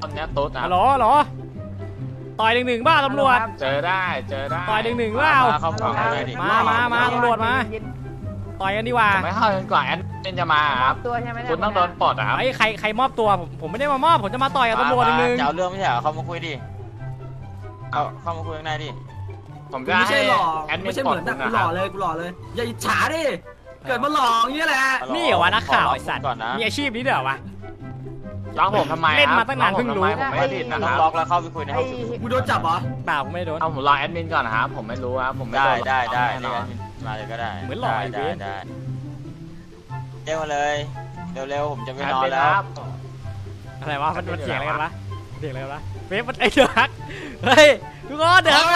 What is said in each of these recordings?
คนนี้ตุ๊ดนะหรอต่อย1-1บ้าตำรวจเจอได้ต่อย1-1บ้ามาตำรวจมาต่อยกันดีกว่าไม่เข้าจนกว่าแอดมินจะมาครับคุณต้องโดนปลดครับใครมอบตัวผมไม่ได้มามอบผมจะมาต่อยกับตำรวจ1-1 จะเอาเรื่องไม่ใช่เหรอเข้ามาคุยดิเข้ามาคุยข้างในดิผมจะไม่ใช่หล่อไม่ใช่เหมือนกูหล่อเลยอย่าอิจฉาดิเกิดมาหล่ออย่างนี้แหละนี่เหรอวะนักข่าวไอ้สัตว์มีอาชีพนี้เดี๋ยววะล็อกผมทำไมเล่นมาตั้งนานเพิ่งรู้ผมไม่ผิดนะครับล็อกแล้วเข้าไปคุยในห้องกูโดนจับเหรอเปล่าผมไม่โดนเอาผมรอแอดมินก่อนนะครับผมไม่รู้ครับผมได้มาเลยก็ได้เหมือนหล่อได้เร็วมาเลยเร็วผมจะไปนอนแล้วอะไรวะมันเสียงอะไรกันวะเสียงอะไรกันวะเวฟมันไอเดือดเฮ้ยทุกคนเดือด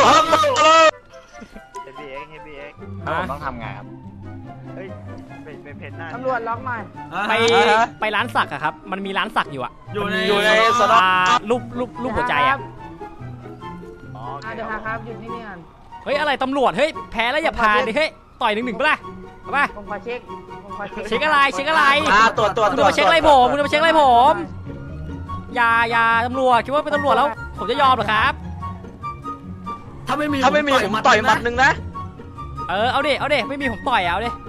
ผมต้องทำไงครับไปเพจหน้าตำรวจล็อกหน่อยไปร้านสักอะครับมันมีร้านสักอยู่อะอยู่ในสนรูปหัวใจอะเดี๋ยวครับหยุดนี่ก่อนเฮ้ยอะไรตำรวจเฮ้ยแพ้แล้วอย่าพาดิเฮ้ยต่อย1-1ปะล่ะป่ะผมขอเช็คอะไรตำรวจเช็คอะไรผมคุณจะมาเช็คอะไรผมอย่าตำรวจคิดว่าเป็นตำรวจแล้วผมจะยอมเหรอครับถ้าไม่มีผมต่อยหมัดนึงนะเอาดิไม่มีผมต่อยเอาดิ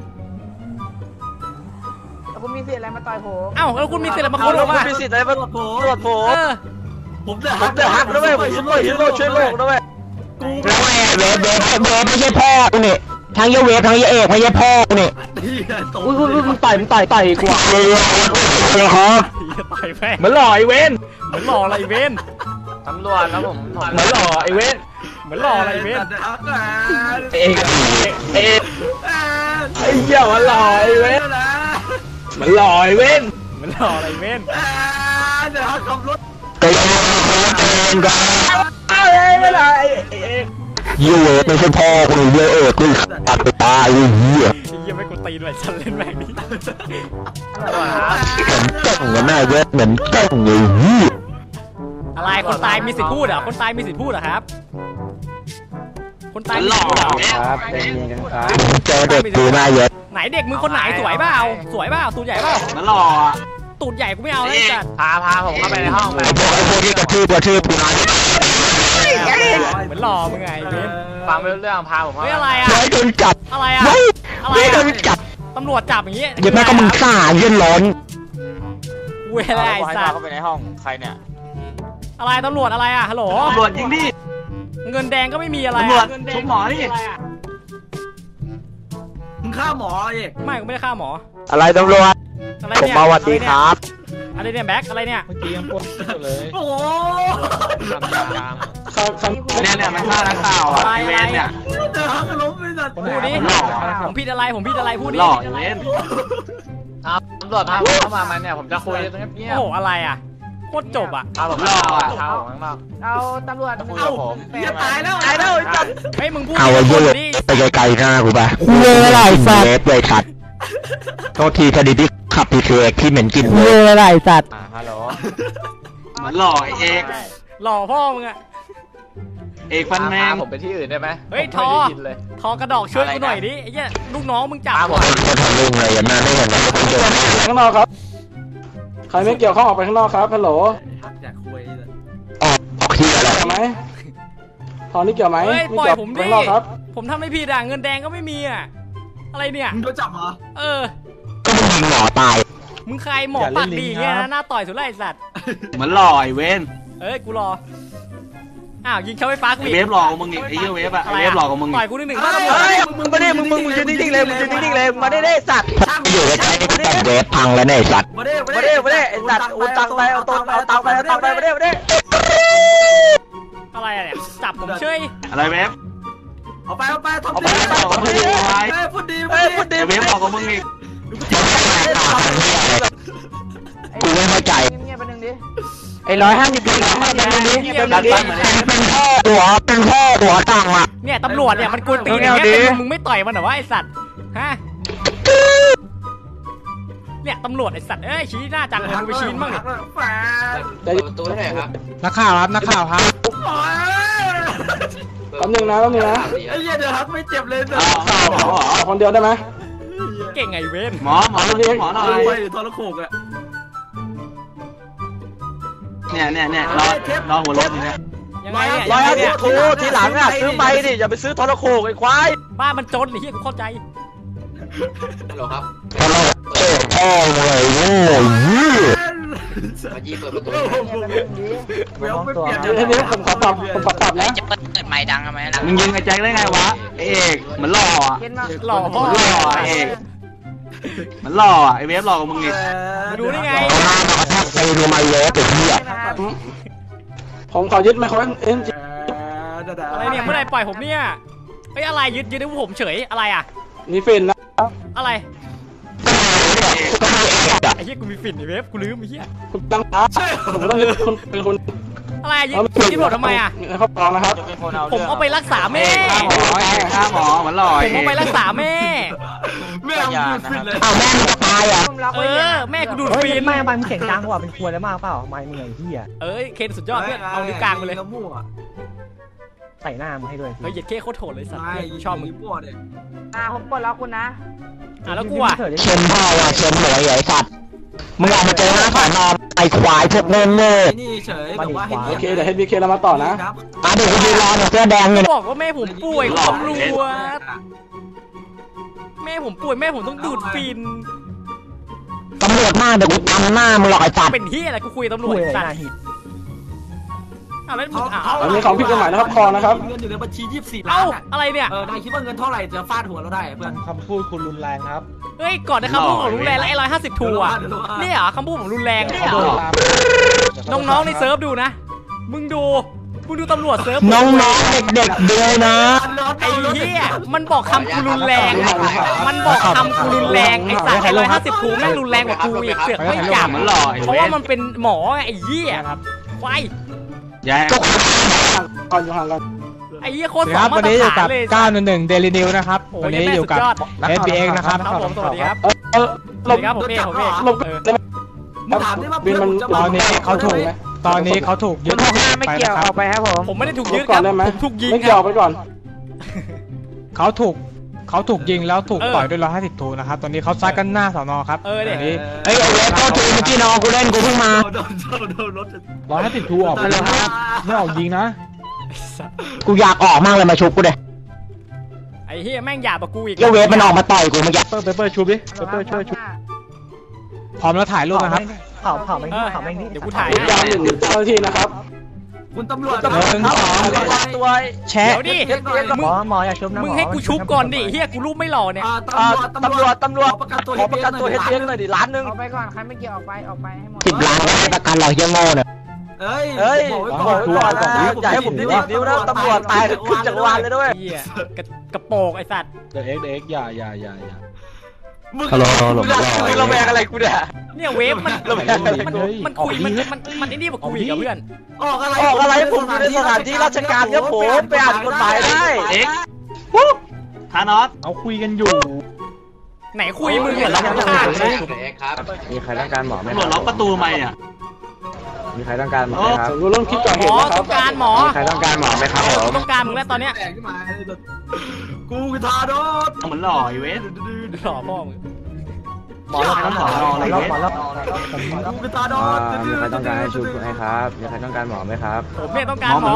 คุณมีสิทธิ์อะไรมาต่อยผมแล้วคุณมีสิทธิ์อะไรมาคนหรอวะมีสิทธิ์อะไรมาตรวจผมจะหักด้วยผมช่วยโลกด้วยกูไม่ใช่พ่อกูเนี่ยทั้งเยเวฟทั้งเยเอกไม่ใช่พ่อกูเนี่ยมึงต่อยกูเลยครับเหมือนหล่อไอเวนเหมือนหล่ออะไรเวนตำรวจแล้วผมเหมือนหล่อไอเวนเหมือนหล่ออะไรเวนไอ้เหี้ยมันหล่อไอเวนเหมือนหล่อไอเวนเหมือนหล่ออะไรเวนเดี๋ยวขับรถไปกันไม่ได้ยูเวฟไม่ใช่พ่อคนเยอะกูตัดไปตายเหี้ยยังไม่กูตีด้วยฉันเล่นแบบนี้เหมือนแม่เยอะเหมือนเก่งเลยเหี้ยอะไรคนตายมีสิทธิ์พูดเหรอคนตายมีสิทธิ์พูดเหรอครับคนตายหล่อครับเจอเด็กดูหน้าเยอะไหนเด็กมึงคนไหนสวยเปล่าตูดใหญ่เปล่ามันหล่อตูดใหญ่กูไม่เอาเลยจัดพาผมเข้าไปในห้องไปพวกที่กระทืบกูนะเหมือนหล่อมึงไงเบนฟังไม่รู้เรื่องพาผมไม่อะไรอะไม่โดนจับอะไรอะไม่โดนจับตำรวจจับอย่างงี้เดี๋ยวแม่ก็มึงซ่าเย็นร้อนเวลาไอ้สัตว์เข้าไปในห้องใครเนี่ยอะไรตำรวจอะไรอะฮัลโหลตำรวจยิงดิเงินแดงก็ไม่มีอะไรตำรวจชุบหมอนี่มึงฆ่าหมอเองไม่กูไม่ได้ฆ่าหมออะไรตำรวจผมมาวัดดีครับอะไรเนี่ยแบ็คอะไรเนี่ยเมื่อกี้ยังปวดเลยโอ้ทำยามเนี่ยมันฆ่านักข่าวอ่ะเวนเนี่ยเดือดล้มไปสัตว์พูดดิผมผิดอะไรพูดดิหล่อเวนตำรวจพาผมเข้ามาเนี่ยผมจะคุยตรงนี้โอ้อะไรอ่ะโคตรจบอ่ะผมหล่อเอาตำรวจจะตายแล้วจัดเฮ้ยมึงพูดดิไปไกลๆหน้ากูไปเวลาสัตว์เลยขัดโทษทีคดีที่ขับพีเคที่เหม็นกินเวลาสัตว์ฮัลโหลมันหล่อเอกหล่อพ่อมึงอะเอกฟันแมนผมไปที่อื่นได้ไหมเฮ้ยทอกระดอกช่วยกูหน่อยดิไอ้เหี้ยลูกน้องมึงจับผมทำลุงเลยยังไม่เห็นเลยข้างนอกครับใครไม่เกี่ยวข้องออกไปข้างนอกครับฮัลโหลอยากคุยออกที่อะไรไหมตอนนี้เกี่ยวไหมไม่ปล่อยผมดิผมทำไม่ผิดอ่ะเงินแดงก็ไม่มีอ่ะอะไรเนี่ยมึงโดนจับเหรอก็มึงยิงหมอตายมึงใครหมอปากดีเงี้ยนะหน้าต่อยสุดไล่สัตว์เหมือนหล่อไอเวนกูรอยิงเข้าไฟฟ้ากูเวฟหลอกมึงอีกไอ้เหี้ยเวฟอะเวฟหลอกมึงต่อยกู1-1 มึงมาดิมึงยืนนิ่งๆเลยมาได้สัตว์อยู่ใกล้ๆแต่เวฟพังแล้วเนี่ยสัตว์มาได้ไอ้สัตว์เอาตังไปเอาตังไปมาได้อะไรเนี่ยจับผมเฉยอะไรเวฟเอาไปทำดีพูดดีเวฟหลอกมึงอีกกูไม่เข้าใจเงียบไปนึงดิไอ้150ปีเป็นพ่อตัวตังอ่ะเนี่ยตำรวจเนี่ยมันกวนตีนอย่างเงี้ยมึงไม่ต่อยมันเหรอวะไอสัตว์ฮะเนี่ยตำรวจไอสัตว์ชี้หน้าจังเลยมึงไปชี้มั่งดิตัวไหนครับนักข่าวครับแป๊บนึงนะไอ้เหี้ยเดี๋ยวครับไม่เจ็บเลยคนเดียวได้ไหมเก่งไงเว้นหมอหน่อยไปทรโขกอะเนี่ยรอหัวรถอยู่เนี่ยยังไงเนี่ยร้อยยังไงห้าสิเนี่บยทูทีหลังอ่ะซื้อไปดิอย่าไปซื้อทรโขงไอ้ควายบ้านมันจนไอ้เหี้ยกูเข้าใจฮัลโหลครับพ่อเลยโง่ยี่มายี่เปิดประตูเวลไม่เปลี่ยนเดี๋ยวผมขอปรับนะจะเปิดไม้ดังทำไมล่ะมึงยิงไอ้แจ็คได้ไงวะเอกเหมือนหล่ออ่ะเห็นมาหล่อพ่อมันหล่ออ่ะไอ้เวฟหล่อกว่ามึงอีกมาดูได้ไงแทบไปรวมมาเลยแต่ที่อ่ะผมขอยึดไมโครเอ็นจีอะไรเนี่ยเมื่อไหร่ปล่อยผมเนี่ยเฮ้ยอะไรยึดให้ผมเฉยอะไรอ่ะนี่ฟินนะอะไรไอ้เหี้ยกูมีฝิ่นไอ้เวฟกูลืมไอ้เหี้ยคุณตั้งท้าผมต้องยึดคุณเป็นคนอะไรยึดผมทำไมอ่ะครอบครองนะครับผมเอาไปรักษาแม่ข้าหมอเหมือนหล่อผมเอาไปรักษาแม่แม่ดูดฟินเลยอ้าวแม่มึงตายอ่ะเออแม่กูดูดฟินไม่มันเสียงดังกว่าเป็นครัวแล้วมากเปล่าไม่เหนื่อยที่อ่ะเอ้ยเคนสุดยอดเพื่อนเอานิ้วกลางไปเลยใส่หน้ามึงให้ด้วยเฮ้ยเหยียดเค้โคตรโหดเลยสัตว์ชอบมึงผมปลดล็อกคุณนะแล้วกูอ่ะเชนพ่อว่ะเชนหัวใหญ่สัตว์มึงออกมาเจอหน้าสอนอไอควายพวกโง่โง่นี่เฉยแต่ว่าโอเคเดี๋ยวให้บีเคเรามาต่อนะอ่ะเดี๋ยวกูยืนรอเนี่ยเสื้อแดงอยู่บอกว่าแม่ผมป่วยตำรวจแม่ผมป่วยแม่ผมต้องดูดฟินตำรวจหน้าเดี๋ยวกูทำหน้ามึงหรอกไอ้สัตว์เป็นที่อะไรกูคุยกับตำรวจคุยอะไรสัตหว์น้าหิบอ้าวแล้วมึงอันนี้ของผิดกฎหมายนะครับครองนะครับเงินอยู่ในบัญชี24 ล้าเอ้าน อะไรเนี่ยนายคิดว่าเงินเท่าไหร่จะฟาดหัวเราได้เพื่อนคำพูดคุณรุนแรงครับเฮ้ยก่อนนะคำพูดของรุนแรงแล้วไอ้150ทูอ่ะนี่เหรอคำพูดของรุนแรงเนี่ยเหรอน้องๆในเซิร์ฟดูนะมึงดูตำรวจเซิร์ฟน้องๆเด็กๆด้วยนะไอ้เหี้ยมันบอกคำกูรุนแรงมันบอกคำกูรุนแรงไอ้สัตว์ไอ้150ทูแม่งรุนแรงกว่ากูอีกเสือกไม่จับเหมือนหล่อเพราะว่ามันเป็นหมอไอ้เหี้ยควายแย่ก่อนอยู่ห่างกันไอ้เหี้ยโคตรสองมาตรฐานเลย 911 Daily News นะครับวันนี้อยู่กับ SBX นะครับครับผมสวัสดีครับหลบครับผมเองผมเองหลบได้ไหมถามได้ว่าบินมันตอนนี้เขาถูกตอนนี้เขาถูกยึดไปนะครับผมไม่ได้ถูกยึดก่คอรันบได้ไหมผมถูกยิงไม่คเกี่ยรัวบไปก่อนเขาถูกยิงแล้วถูกปล่อยด้วย150ทูนะครับตอนนี้เขาซัดกันหน้าสอนอครับเด็กนี้เฮ้ยเอาเวฟเข้าทีเมื่อกี้น้องกูเล่นกูเพิ่งมาโดนรถ 150ทูออกไปแล้วครับไม่ออกยิงนะกูอยากออกมากเลยมาชุบกูเด้ไอ้เหี้ยแม่งหยาบกว่ากูอีกเจ้าเวฟมันออกมาต่อยกูเมื่อกี้เปเปอร์ชูบดิเปเปอร์ช่วยชุบพร้อมแล้วถ่ายรูปนะครับเผาไม่นี่เดี๋ยวกูถ่ายยาวหนึ่งเจ้าหน้าที่นะครับคุณตำรวจตัวแชะเดี๋ยวดิมึงหมออยากชุบนะมึงให้กูชุบก่อนดิเหี้ยกูรูปไม่หล่อเนี่ยตำรวจขอประกันตัวเฮดเอ็กหน่อยดิล้านนึงออกไปก่อนใครไม่เกี่ยวออกไปให้หมด 10 ล้านไม่ให้ประกันเราเฮียโง่เนี่ยเฮ้ยบอกไว้ก่อนนะอย่าให้ผมดิ้นนิ้วนะตำรวจตายขึ้นจักรวาลเลยด้วยเหี้ยกระโปงไอ้สัตว์เด็กอย่าฮัลโหลมึงระแวงอะไรกูเนี่ยเนี่ยเวฟมันคุยมันไอ้นี่บอกกูอีกกับเพื่อนออกอะไรออกอะไรผมอยู่ในสถานที่ราชการครับผมไปอ่านกฎหมายได้เอ็กทานอสเอาคุยกันอยู่ไหนคุยมึงเหมือนเราฆ่าเลยมีใครต้องการหมอไหมตำรวจล็อกประตูไหมอ่ะมีใครต้องการหมอไหมครับผมรู้เรื่องคลิปก่อนหมเห็นอนะครัต้บองการหมอมีใครต้องการหมอไหมครับผมต้องการมึงแล้วตอนเนี้ยกูทาโดนเหมือนหล่อไอ้เวสหล่อพ่อมึงหมอแล้วหมอแล้วกูทาโดนมีใครต้องการให้ชุบให้ครับ มีใครต้องการหมอไหมครับผมเนี่ยต้องการหมอ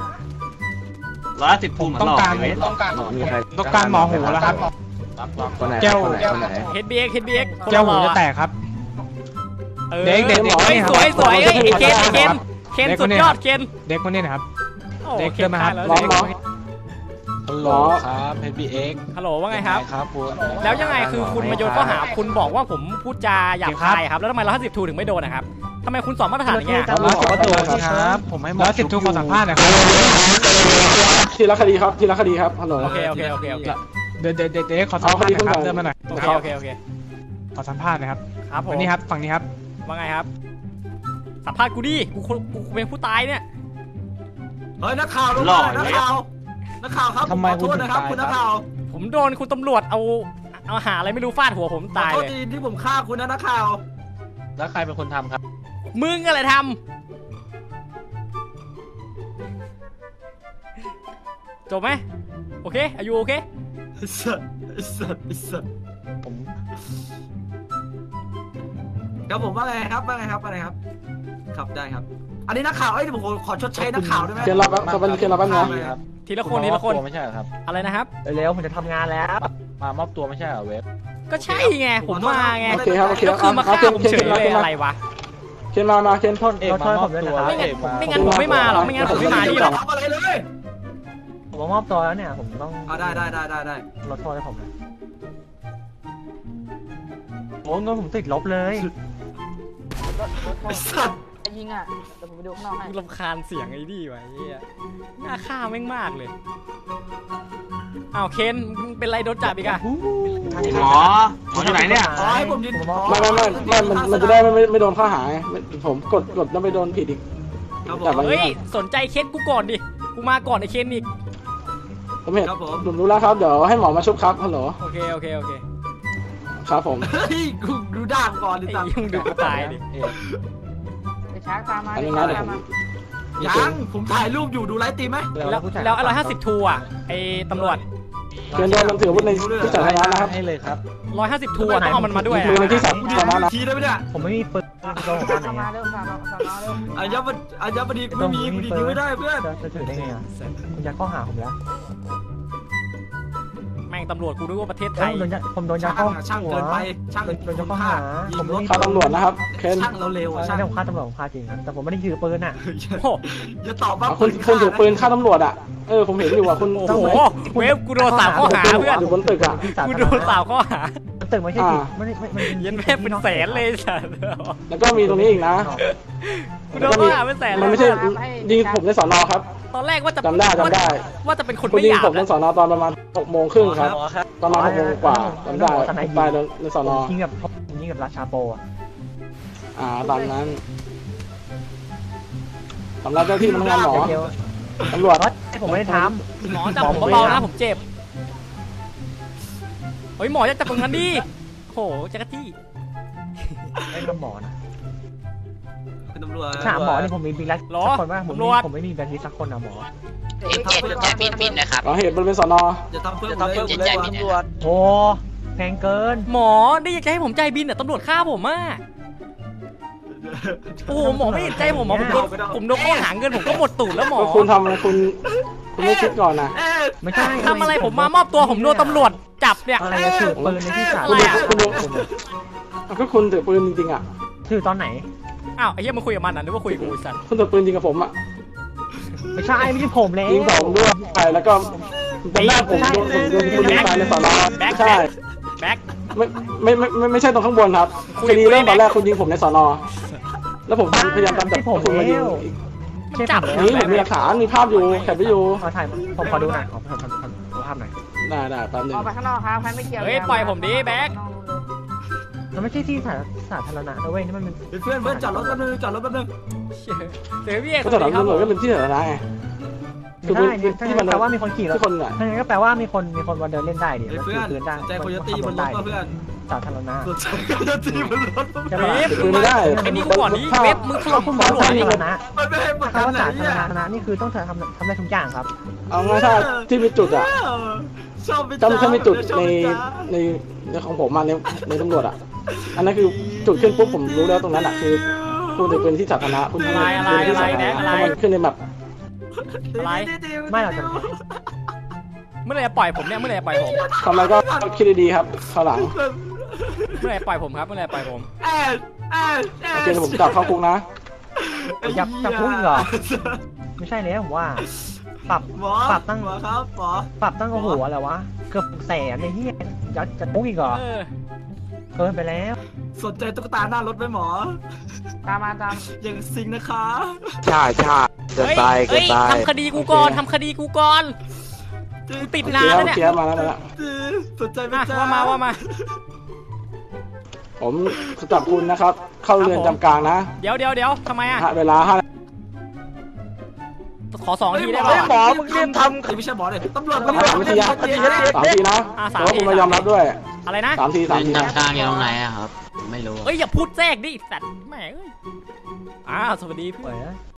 110ภูมิต้องการเวสมีใครต้องการหมอหูแล้วครับคนไหนแก้วคนไหน HBX แก้วหูจะแตกครับ เด็กสวยไอ้เคนสุดยอดเคนเด็กคนนี้นะครับเด็กเคนมาครับหมอฮัลโหลครับ HBX ฮัลโหลว่าไงครับครับคุณแล้วยังไงคือคุณมาโยนข้อหาคุณบอกว่าผมพูดจาหยาบคายครับแล้วทำไม150ทูถึงไม่โดนนะครับทำไมคุณสอนมาตรฐานอย่างเงี้ยครับผมให้หมอ10ทูขอสัมภาษณ์นะครับทีละคดีครับทีละคดีครับฮัลโหลโอเคเด็กขอสัมภาษณ์นะครับเดินมาหน่อยโอเคขอสัมภาษณ์นะครับครับผมวันนี้ครับฝั่งนี้ครับว่าไงครับสัมภาษณ์กูดิกูเป็นผู้ตายเนี่ยเฮ้ยนักข่าวลงมานักข่าวครับขอโทษนะครับคุณนักข่าวผมโดนคุณตำรวจเอาหาอะไรไม่รู้ฟาดหัวผมตายขอเลยโทษที่ผมฆ่าคุณนะนักข่าวแล้วใครเป็นคนทำครับมึงอะไรทำจบไหมโอเคอายุโอเคสัตว์ผมครับผมว่าไงครับครับได้ครับ อันนี้นักข่าวผมขอชดใช้นักข่าวได้ไหมเคนรอแป๊บเคนรอแป๊บนะทีละคนไม่ใช่ครับอะไรนะครับเร็วผมจะทำงานแล้วมามอบตัวไม่ใช่เหรอเวฟก็ใช่ไงผมมาไงโอเคครับโอเคก็คือมาฆ่าผมเฉยเลยอะไรวะเคนมาเคนเอกมามอบตัวไม่งั้นผมไม่มาหรอกไม่งั้นผมไม่มานี่หรอกทำอะไรเลยผมมอบตัวแล้วเนี่ยผมต้องได้ลดโทษให้ผมนะโอ้เงินผมติดลบเลยไอ้สัตว์ยิงอ่ะเดี๋ยวผมไปดูข้างนอกให้รำคาญเสียงไอ้นี่วะไอ้เหี้ยน่าฆ่าแม่งมากเลยอ้าวเคนมึงเป็นไรโดนจับอีกอะหมออยู่ไหนเนี่ยขอให้ผมยืนไม่มันจะได้ไม่โดนข้อหาผมกดแล้วไปโดนผิดอีกครับผมจับมันเฮ้ยสนใจเคสกูก่อนดิกูมาก่อนไอ้เคนอีกผมเห็นครับผมผมรู้แล้วครับเดี๋ยวให้หมอมาชุบครับฮัลโหลโอเคครับผมเฮ้ยกูดูด่างก่อนดิไอ้สัตว์ยุ่งดูกูตายดิไปช้างตามมาอันนี้นะเดี๋ยวผมยังผมถ่ายรูปอยู่ดูไลฟ์ตีไหมแล้ว150ทูอ่ะไอ้ตำรวจเคนโดนมันถืออาวุธในที่สาธารณะนะครับให้เลยครับ 150ทูอ่ะต้องเอามันมาด้วยมือในอะที่สาธารณะนะทีได้ไหมเนี่ยผมไม่มีปืนโดนผมด้านไหนเข้ามาอะเร็วสอนอเร็วอายบดีไม่มีกูยิงไม่ได้เพื่อนจะถือได้ไงอ่ะคุณยัดข้อหาผมแล้วแม่งตำรวจกูนึกว่าประเทศไทยผมโดนยัดข้อช่างเกินไปช่างโดนยัดข้อหาผมไม่ข้าตำรวจนะครับเคนช่างเราเร็วใช่ช่างผมฆ่าตำรวจผมฆ่าจริงนะแต่ผมไม่ได้ถือปืนอ่ะโอ้อย่าตอบว่าคุณถือปืนฆ่าตำรวจอ่ะผมเห็นอยู่ว่าคุณโหเวฟกูโดน3ข้อหาเพื่อนอยู่บนตึกอ่ะกูโดน3ข้อหาตึกไม่ใช่ผิดไม่เย็นแม่เป็นแสนเลยสัสแล้วก็มีตรงนี้อีกนะกูโดนข้อหาเป็นแสนเลมันยไม่ใช่ยิงผมในสอนอครับตอนแรกว่าจะจำได้ว่าจะเป็นคนคุณไม่ยิหงยาบผมในสอนอตอนประมาณ6:30ครับประมาณ6:00กว่าจำได้ไปในสอนอยิงกับราชาโปอ่ะตามนั้นสำหรับเจ้าที่พนักงานหมอตำรวจผมไม่ได้ทหมอจับผมเบาๆนะผมเจ็บเฮ้ยหมอจะจับตรงนั้นดิโหจักรจี้ำไอ้ทำหมอนะเป็นตำรวจถามหมอนี่ผมมีบิ๊กแลสักคนว่าผมไม่มีแบล็คลิสต์สักคนนะหมอผิดนะครับเหตุบริเวณสอนออย่าทำเพิ่มเลยตำรวจโอ้แพงเกินหมอได้อยากจะให้ผมใจบินแต่ตำรวจฆ่าผมอ่ะโอ้โหหมอไม่เห็นใจผมหมอผมโดนข้อหาเงินผมก็หมดตูดแล้วหมอคุณทำอะไรคุณไม่คิดก่อนนะไม่ใช่ทำอะไรผมมามอบตัวผมโดนตำรวจจับเนี่ยอะไรถือปืนในที่สาธารอะไรณะอะก็คุณถือปืนจริงๆอ่ะถือตอนไหนอ้าวไอ้เหี้ยมาคุยกับมันอ่ะหรือว่าคุยกับกูสัตว์คุณถือปืนจริงกับผมอ่ะไม่ใช่ไม่ใช่ผมเลยยิงผมด้วยแล้วก็ตอนแรกผมโดนคุณยิงตายในสอนอใช่แบ็คไม่ใช่ตรงข้างบนครับคดีเริ่มตอนแรกคุณยิงผมในสอนอแล้วผมพยายามตามจับคุณมายิงมันจับนี่ผมมีหลักฐานมีภาพอยู่แคปไว้อยู่ขอถ่ายผมขอดูหน่อยขอภาพหน่อยได้แป๊บนึงออกไปข้างนอกครับใครไม่เกี่ยวเฮ้ยปล่อยผมดิแบ็คมันไม่ใช่ที่สาธารณะนะเว้ยนี่มันเป็นเพื่อนจอดรถแป๊บนึงจอดรถแป๊บนึงเดี๋ยวพี่เอกก็สถานตำรวจก็เป็นที่สาธารณะไงไม่ได้ที่มันแปลว่ามีคนขี่รถที่คนอ่ะนั่นก็แปลว่ามีคนมาเดินเล่นได้ดิเพื่อนปืนได้ใจคนจะตีบนรถเพื่อนสาธารณะใจคนจะตีบนรถใช่ไหมปืนไม่ได้ไอ้นี่กูก่อนนี้เว็บมึงถล่มคุณตำรวจสานี่ธารณะมันไม่ให้ประกัถ้าน ว่าไหนสาธารเนี่ยณะนี่คือต้องทำได้ทุกอย่างครับเอาง่ายถ้าที่มีจุดอ่ะชอบไปจำถ้ามีจุดในของผมมาในตำรวจอ่ะอันนั้นคือจุดขึ้นปุ๊บผมรู้แล้วตรงนั้นอ่ะคือคุณถือปืนที่สาธารณะคุณถือปืนที่สาธารณะมันขึ้นในแบบไม่หรอกแต่เมื่อไหร่จะปล่อยผมเนี่ยเมื่อไหร่จะปล่อยผมทำอะไรก็คิดดีๆครับคราวหลังเมื่อไหร่ปล่อยผมครับเมื่อไหร่ปล่อยผมโอเคผมจับเข้าคุกนะจะพูดเหรอไม่ใช่เลยผมว่าปรับตั้งหมอครับหมอปรับตั้งโอ้โหอะไรวะเกือบแสนในที่ยัดจะปุ๊กอีกเหรอเกินไปแล้วสนใจตุ๊กตาหน้ารถไหมหมอตามมาอย่างซิงนะคะใช่เกินไปเฮ้ยทำคดีกูก่อนทำคดีกูก่อนติดนานแล้วเนี่ยเคลียร์มาแล้วสนใจไหมว่ามาผมจับคุณนะครับ เข้าเรือนจำกลางนะเดี๋ยวทำไมอ่ะเวลา5 ขอ2 ทีได้หมป่ะอมึงเรียนทำไม่ใช่หมอเลยตำรวจ 3 ทีนะแต่ว่าคุณมายอมรับด้วยอะไรนะ 3 ที3 ทีนะกลางอยู่ตรงไหนอะครับ ไม่รู้เอ้ยอย่าพูดแทรกดิสัตว์แหมสวัสดีเพื่อน